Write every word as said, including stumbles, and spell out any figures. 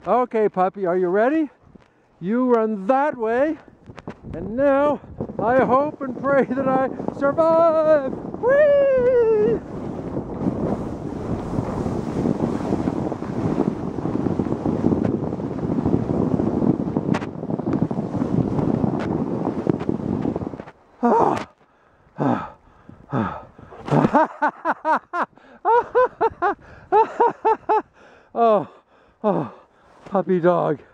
Okay, puppy, are you ready? You run that way, and now I hope and pray that I survive. Whee! Oh, oh, puppy dog.